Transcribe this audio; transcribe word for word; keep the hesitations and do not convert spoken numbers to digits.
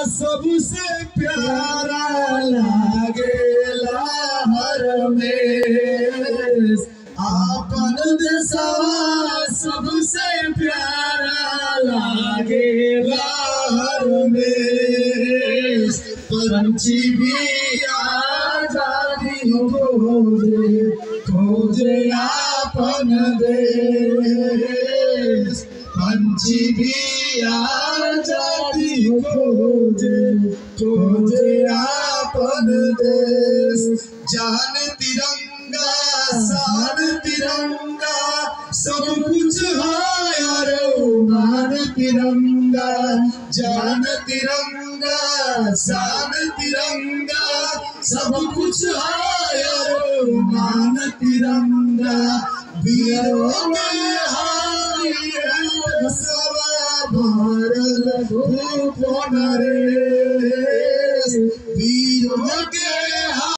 सबसे प्यारा लागेला हर में। आपन देशवा सबसे प्यारा लागेला हर में। पंछी भी आजादी खोजे खोजे आपन देश। पंछी भी आजादी खोजे खोजे आपन देश। जान तिरंगा शान तिरंगा सब कुछ है यारो मान तिरंगा। जान तिरंगा शान तिरंगा सब कुछ है यारो मान तिरंगा। वीरों में हाय सवा भारत भूप रे। वीरों के